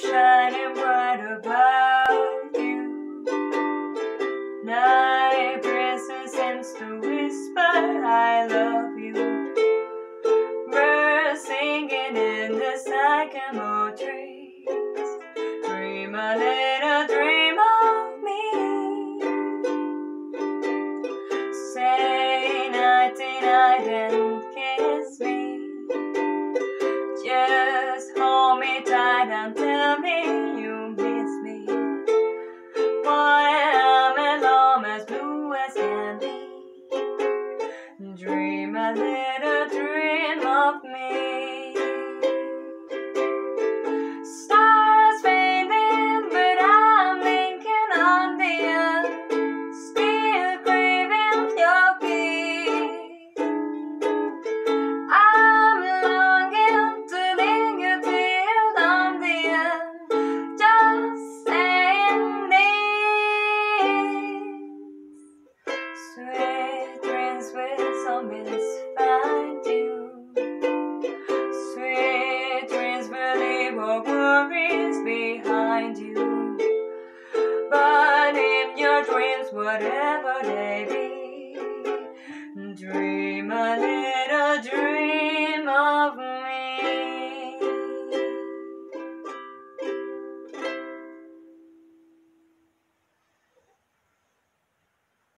shining bright about you. Night breezes seems to whisper, I love you. Birds singing in the sycamore trees. Dream a little dream of me. Say nighty night and kiss me. Just hold me tight and tell me you miss me. While I'm alone, as blue as can be. Dream a little dream of me. Stars fading, but I'm thinking on the earth. Still craving your kiss. I'm longing to linger till on the earth. Just saying this. Sweet dreams will always find you. Sweet dreams will leave all worries behind you. But in your dreams, whatever they